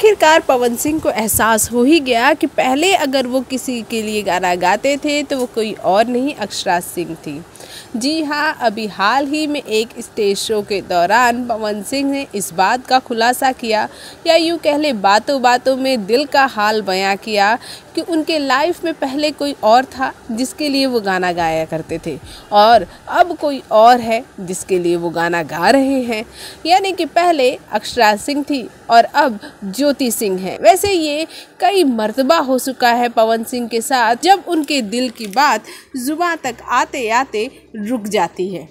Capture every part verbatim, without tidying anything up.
आखिरकार पवन सिंह को एहसास हो ही गया कि पहले अगर वो किसी के लिए गाना गाते थे तो वो कोई और नहीं अक्षरा सिंह थी। जी हाँ, अभी हाल ही में एक स्टेज शो के दौरान पवन सिंह ने इस बात का खुलासा किया, या यूँ कह ले बातों बातों में दिल का हाल बयां किया कि उनके लाइफ में पहले कोई और था जिसके लिए वो गाना गाया करते थे और अब कोई और है जिसके लिए वो गाना गा रहे हैं। यानी कि पहले अक्षरा सिंह थी और अब ज्योति सिंह है। वैसे ये कई मर्तबा हो चुका है पवन सिंह के साथ, जब उनके दिल की बात जुबान तक आते आते रुक जाती है।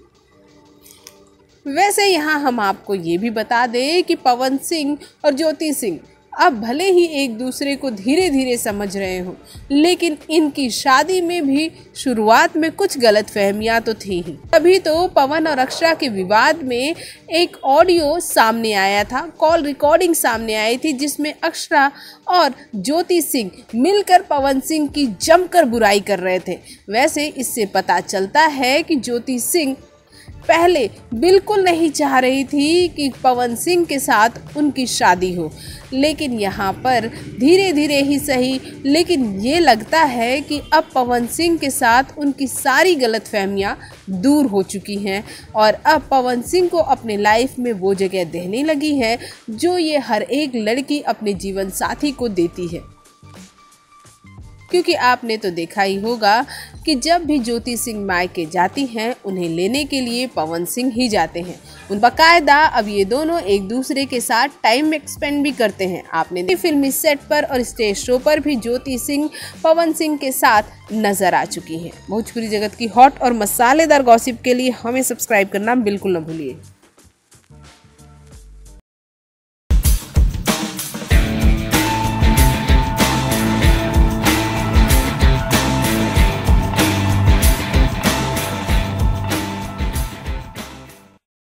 वैसे यहाँ हम आपको ये भी बता दें कि पवन सिंह और ज्योति सिंह अब भले ही एक दूसरे को धीरे धीरे समझ रहे हों, लेकिन इनकी शादी में भी शुरुआत में कुछ गलतफहमियां तो थी ही। तभी तो पवन और अक्षरा के विवाद में एक ऑडियो सामने आया था, कॉल रिकॉर्डिंग सामने आई थी, जिसमें अक्षरा और ज्योति सिंह मिलकर पवन सिंह की जमकर बुराई कर रहे थे। वैसे इससे पता चलता है कि ज्योति सिंह पहले बिल्कुल नहीं चाह रही थी कि पवन सिंह के साथ उनकी शादी हो, लेकिन यहाँ पर धीरे धीरे ही सही, लेकिन ये लगता है कि अब पवन सिंह के साथ उनकी सारी गलतफहमियाँ दूर हो चुकी हैं और अब पवन सिंह को अपने लाइफ में वो जगह देने लगी है जो ये हर एक लड़की अपने जीवन साथी को देती है। क्योंकि आपने तो देखा ही होगा कि जब भी ज्योति सिंह मायके जाती हैं, उन्हें लेने के लिए पवन सिंह ही जाते हैं। उन बाकायदा अब ये दोनों एक दूसरे के साथ टाइम एक्सपेंड भी करते हैं। आपने फिल्मी सेट पर और स्टेज शो पर भी ज्योति सिंह पवन सिंह के साथ नजर आ चुकी हैं। भोजपुरी जगत की हॉट और मसालेदार गॉसिप के लिए हमें सब्सक्राइब करना बिल्कुल न भूलिए।